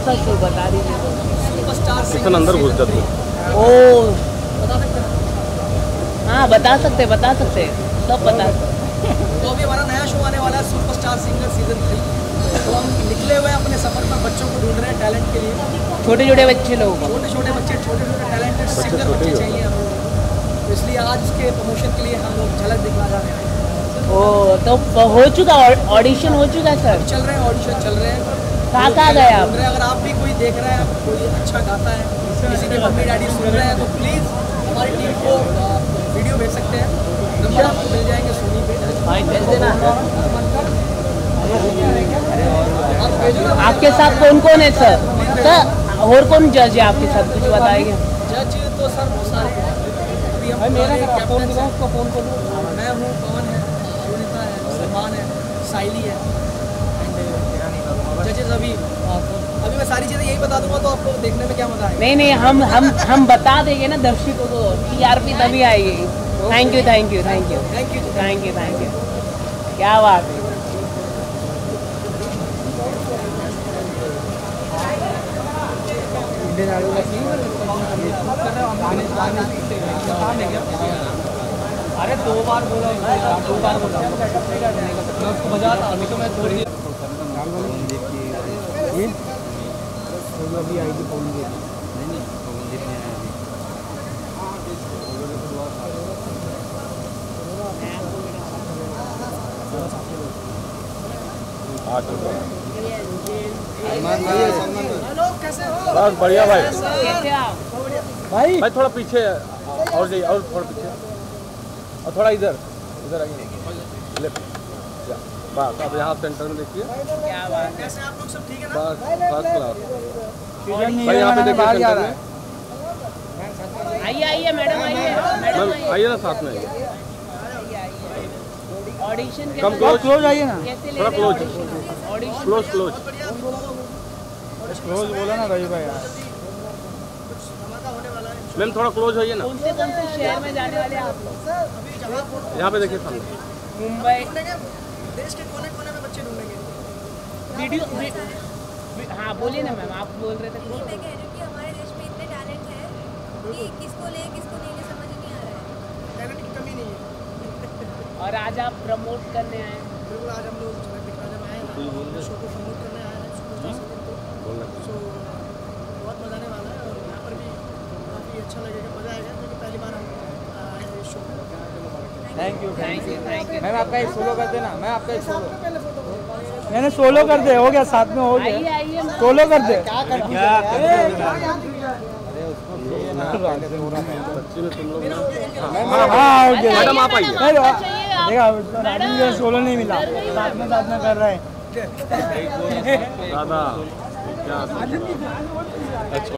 सा शो बता दीजिए। सुपरस्टार अंदर घुस जाते हैं। ओ हाँ बता सकते सब बता सकते। तो अभी हमारा नया शो आने वाला है सुपरस्टार सिंगर सीजन 3। तो हम निकले हुए हैं अपने सफर पर, बच्चों को ढूंढ रहे हैं टैलेंट के लिए। छोटे छोटे बच्चे लोग, छोटे छोटे बच्चे, छोटे छोटे टैलेंटेड सिंगर बच्चे चाहिए हमें। तो इसलिए आज उसके प्रमोशन के लिए हम लोग झलक दिखला रहे हैं। ओ तो हो चुका ऑडिशन हो चुका है सर? चल रहे हैं, ऑडिशन चल रहे हैं। कहाँ गए आप? अगर आप भी कोई देख रहे हैं, कोई अच्छा गाता है, किसी के मम्मी डैडी सुन रहे हैं, तो प्लीज़ हमारी टीम को वीडियो भेज सकते हैं। नंबर आपको मिल जाएंगे सोनी पे। आपके साथ कौन कौन है सर? सर और कौन जज है आपके साथ, कुछ बताएंगे? जज तो सर बहुत सारे हैं। अभी हम मैं हूँ, पवन है, सुनीता है, सलमान है, साइली है। जजेस अभी मैं सारी चीज़ें यही बता दूंगा तो आपको देखने में क्या मजा आएगा। नहीं हम बता देंगे ना दर्शकों को, TRP तभी आएगी। Thank you thank you thank you thank you thank you thank you. क्या बात है। अरे दो बार बोला उसको मजा आता। अभी तो मैं थोड़ी अभी आएगी फोन नहीं हेलो कैसे हो? बस बढ़िया भाई। कैसे आप? भाई थोड़ा पीछे और जाइए, और थोड़ा पीछे और थोड़ा इधर आइए लेफ्ट। बस अब यहाँ सेंटर में देखिए। क्या बात है। कैसे आप लोग सब ठीक है ना? बस फर्स्ट क्लास भाई। यहाँ पे देखिए सेंटर में। आइए मैडम आइए। मैम आइए ना साथ में। ऑडिशन कम क्लोज आइए ना, कैसे ले थोड़ा रहे हैं क्लोज ऑडिशन? क्लोज बोला ना रवि भाई यार। मैम थोड़ा क्लोज होइए ना। कौन से शहर में जाने वाले आप लोग? यहाँ पे देखिए सामने। मुंबई। देश के कोने कोने में बच्चे ढूंढेंगे। वीडियो हाँ बोलिए ना मैम, आप बोल रहे थे। मैं कह रही हूँ कि हमारे देश में इतने टैलेंट है कि किसको ले किसको नहीं ले समझ नहीं आ रहा है। टैलेंट की कमी नहीं है। और आज आप प्रमोट करने आए हैं? बिल्कुल, आज हम लोग झलक दिखला जब आए हैं शो को प्रमोट करने आए हैं सुपरस्टार सिंगर को। सो बहुत मजा आने वाला है और यहाँ पर भी काफ़ी अच्छा लगेगा, मजा आएगा क्योंकि पहली बार हम आए हैं इस शो में। Thank you. मैम आपका एक सोलो कर देना। मैं आपका एक सोलो मैंने सोलो कर दे, हो गया साथ में हो गया। आइए सोलो कर दे। बच्चे में तुम लोग हाँ हो गया। मैडम आप आइए। देखा सोलो नहीं मिला, साथ में कर रहे हैं दादा क्या